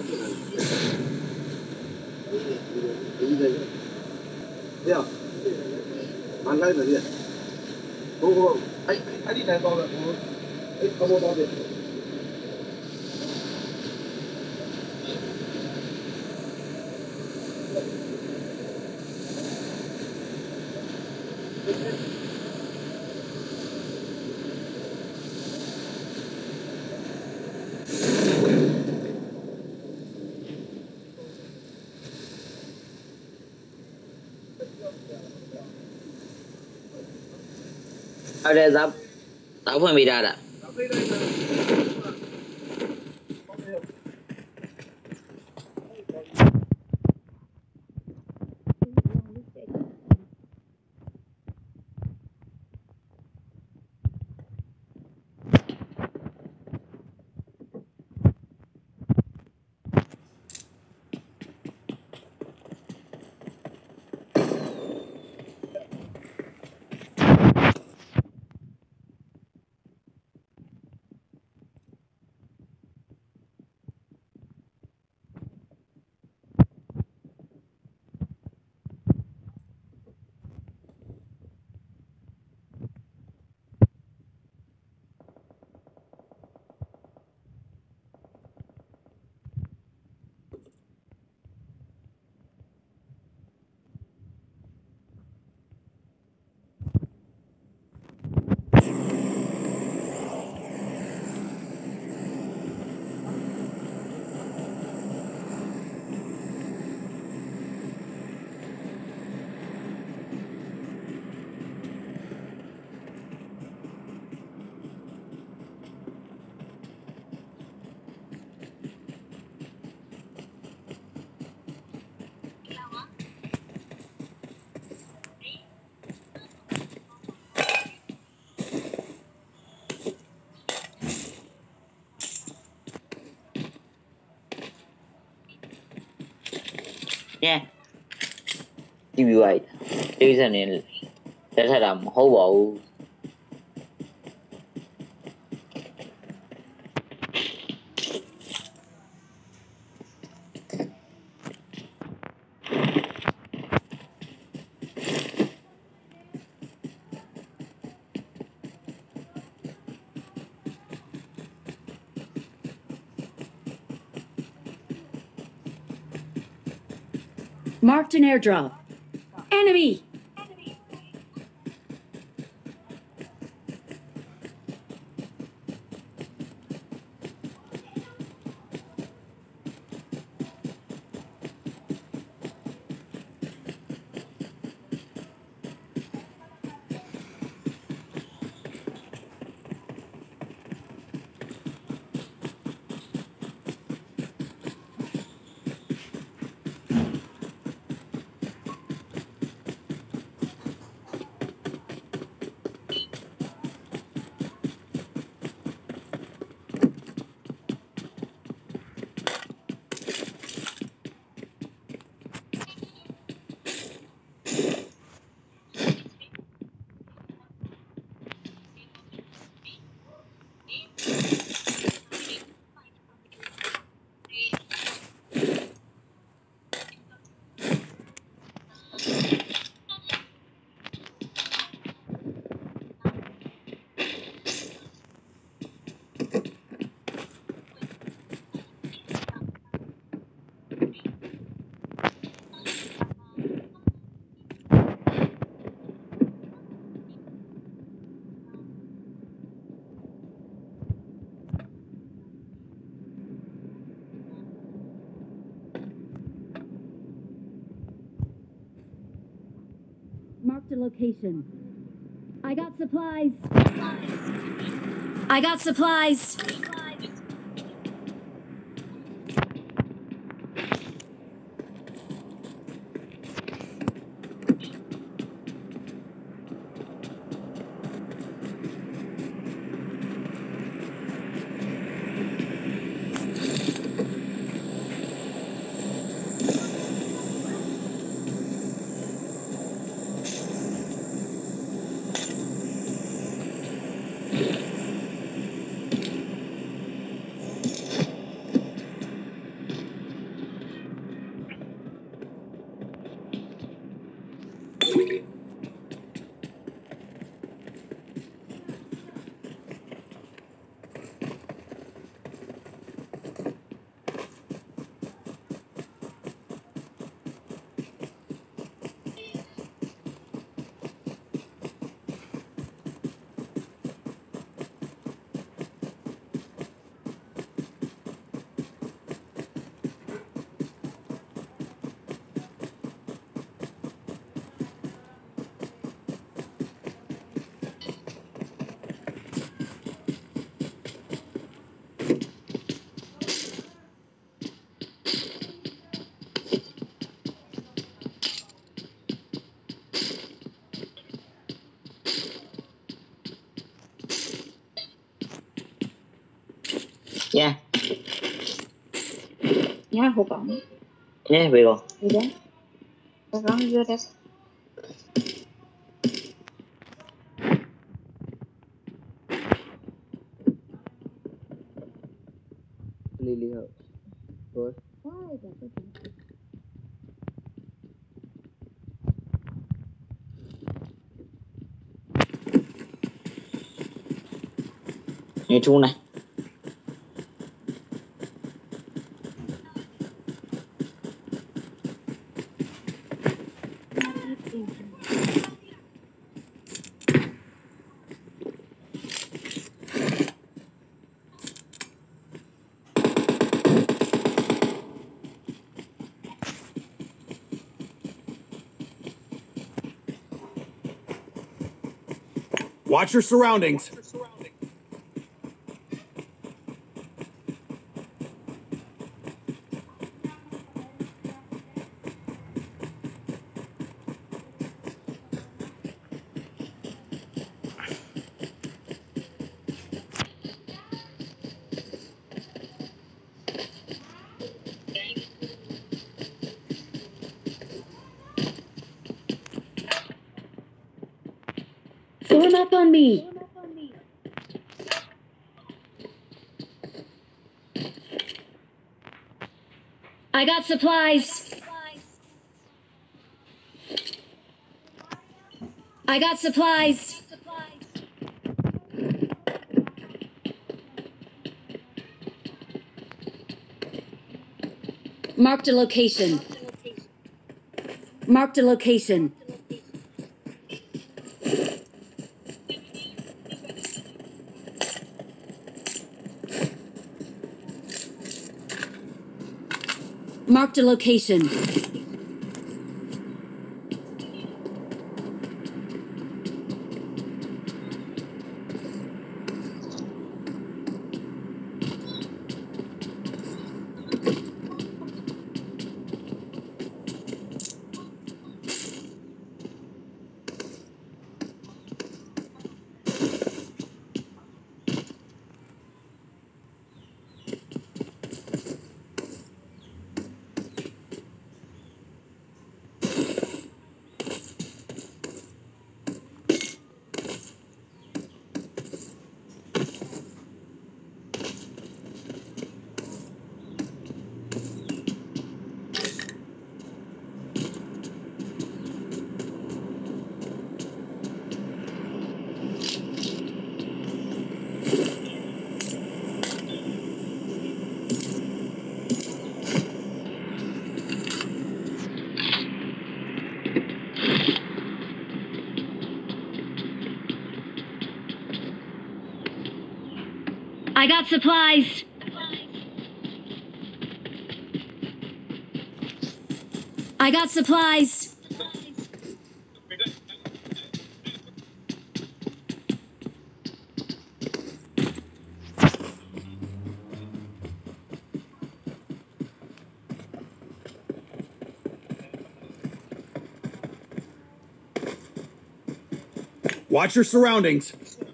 Yeah, I like it. Yeah. Go. I need that dollar. Come on, Ada zap, apa yang beda ada? Nha, như vậy, đi ra này sẽ thay làm hố bộ. Marked an airdrop. Enemy! Marked a location. I got supplies. I got supplies. Ya, Ya, jugamos. ya pegó. Mira. Jugamos yo eres. Lily House. Good. Nghe chu này. Watch your surroundings. Form up on me. I got supplies. I got supplies. Marked a location. Marked a location. Marked a location. I got supplies. I got supplies. Watch your surroundings.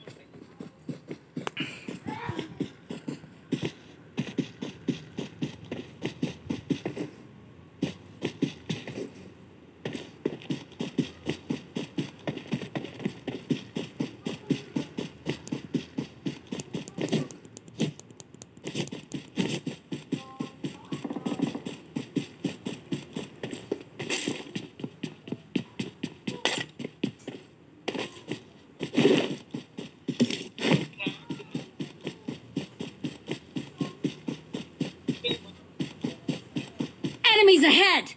Enemies ahead.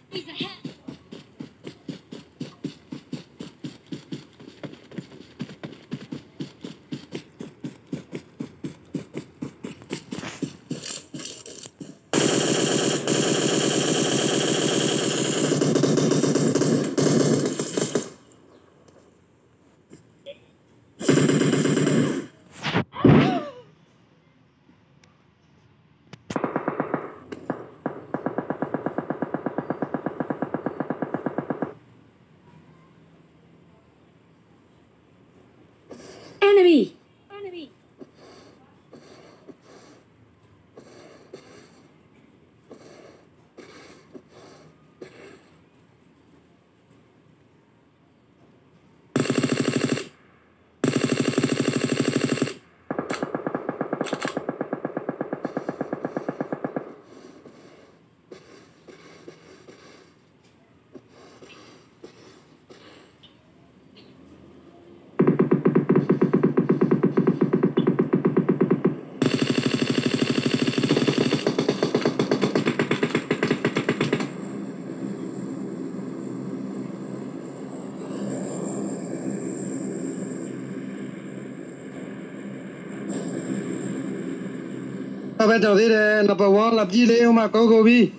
ပဲကြောက်သေးတယ် number 1လာပြည်လေးဦးမကိုကိုပြီး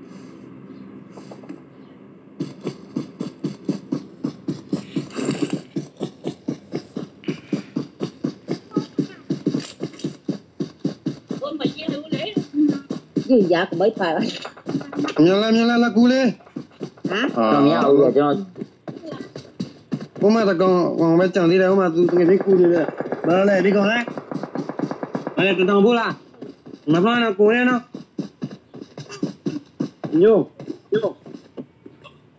ကြီးရကမိုက်ပါလားမြင်လာကူလေးဟမ်တော့မရဘူးလေကျွန်တော်ဦးမတကောင်ပဲကြောက်သေးတယ်ဦးမသူငယ်လေးကူနေတယ်ဘာလဲဒီကောင်လဲအဲ့တတောင်ဘူးလားမဖမ်းတော့ကိုရဲနော်ညို့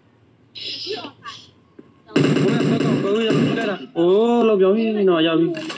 ဘယ်တော့ကိုရမလဲလားအိုးလောက်ပြောင်းနေတော့ရောက်ပြီ